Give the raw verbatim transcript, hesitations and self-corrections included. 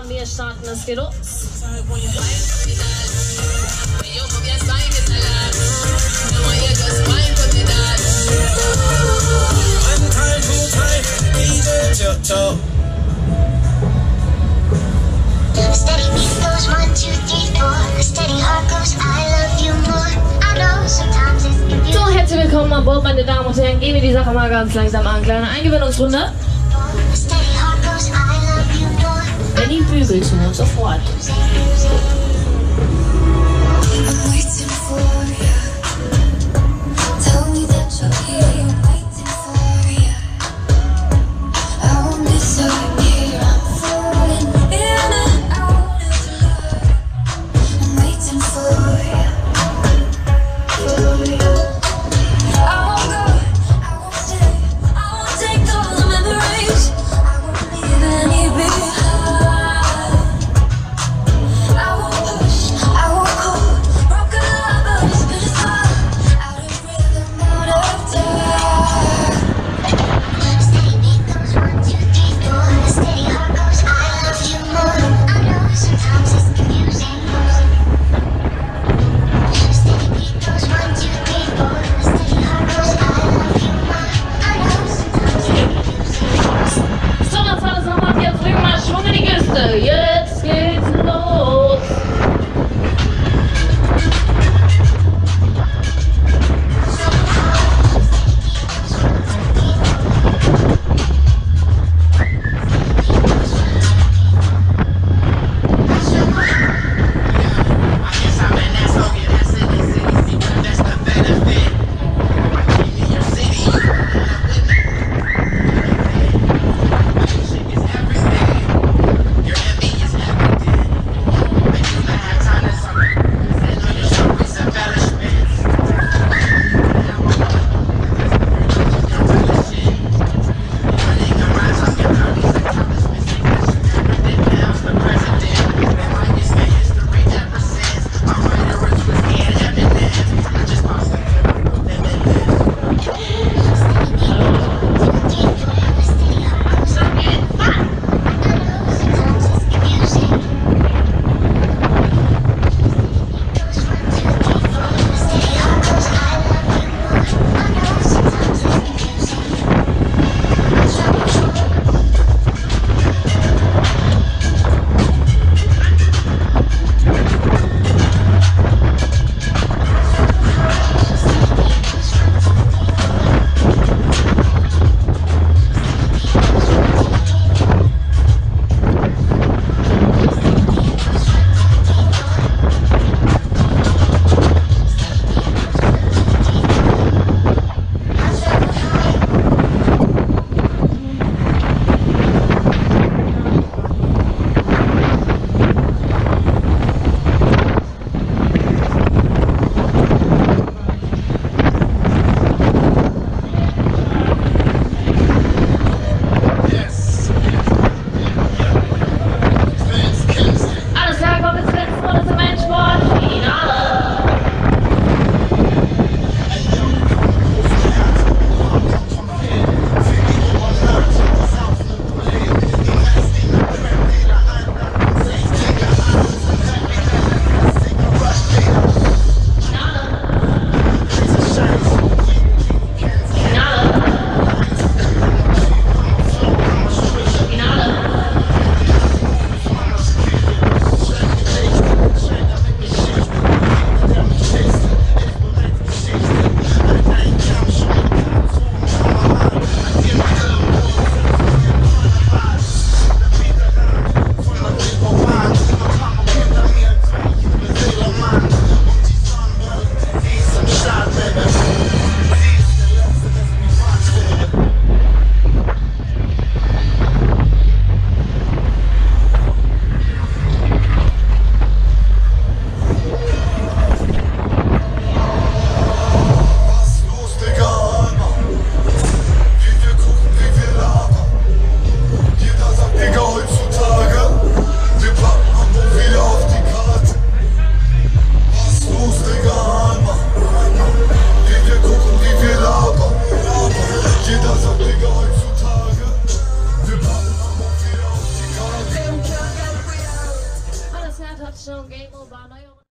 sagen, wir starten das geht los. Steady beat goes one, two, three, four. Steady heart goes, I love you more. I know sometimes it's confusing. So, herzlich willkommen an Bord, meine Damen und Herren. Gehen wir die Sache mal ganz langsam an. Kleine Eingewöhnungsrunde. Steady heart goes, I love you more. Benny bügelt zu uns sofort. I'm waiting for you. Tell me that you're here. I'm waiting for you. I won't disappear. I'm falling in and out of love. I'm waiting for you. For you. I won't go. I won't stay. I won't take all the memories. I won't leave any behind. much ng game mode. Baka na yun.